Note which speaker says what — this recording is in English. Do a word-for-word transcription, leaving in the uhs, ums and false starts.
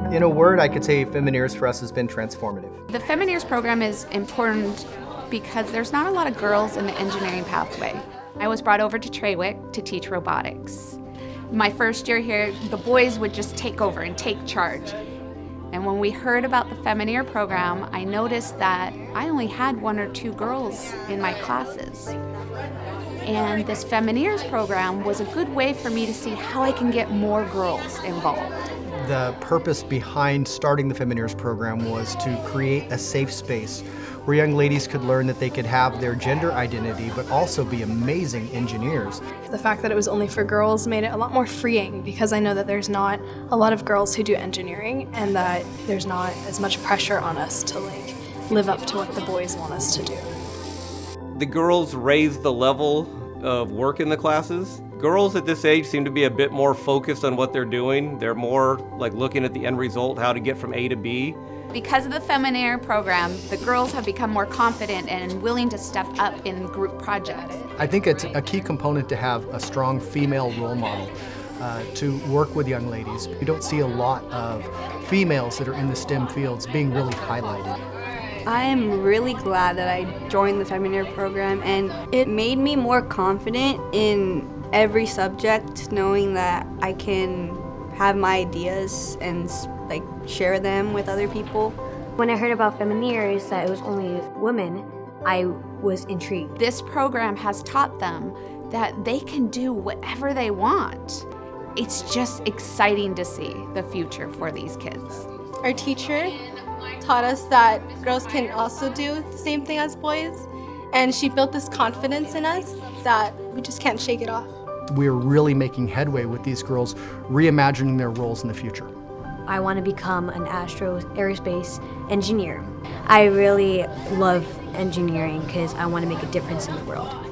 Speaker 1: In a word, I could say Femineers for us has been transformative.
Speaker 2: The Femineers program is important because there's not a lot of girls in the engineering pathway. I was brought over to Traweek to teach robotics. My first year here, the boys would just take over and take charge. And when we heard about the Femineer program, I noticed that I only had one or two girls in my classes. And this Femineers program was a good way for me to see how I can get more girls involved.
Speaker 1: The purpose behind starting the Femineers program was to create a safe space where young ladies could learn that they could have their gender identity but also be amazing engineers.
Speaker 3: The fact that it was only for girls made it a lot more freeing, because I know that there's not a lot of girls who do engineering and that there's not as much pressure on us to like live up to what the boys want us to do.
Speaker 4: The girls raised the level of work in the classes. Girls at this age seem to be a bit more focused on what they're doing. They're more like looking at the end result, how to get from A to B.
Speaker 2: Because of the Femineer program, the girls have become more confident and willing to step up in group projects.
Speaker 1: I think it's a key component to have a strong female role model uh, to work with young ladies. We don't see a lot of females that are in the STEM fields being really highlighted.
Speaker 5: I am really glad that I joined the Femineer program, and it made me more confident in every subject, knowing that I can have my ideas and like share them with other people.
Speaker 6: When I heard about Femineers, that it was only women, I was intrigued.
Speaker 2: This program has taught them that they can do whatever they want. It's just exciting to see the future for these kids.
Speaker 7: Our teacher taught us that girls can also do the same thing as boys, and she built this confidence in us that we just can't shake it off.
Speaker 1: We're really making headway with these girls, reimagining their roles in the future.
Speaker 6: I want to become an astro aerospace engineer. I really love engineering because I want to make a difference in the world.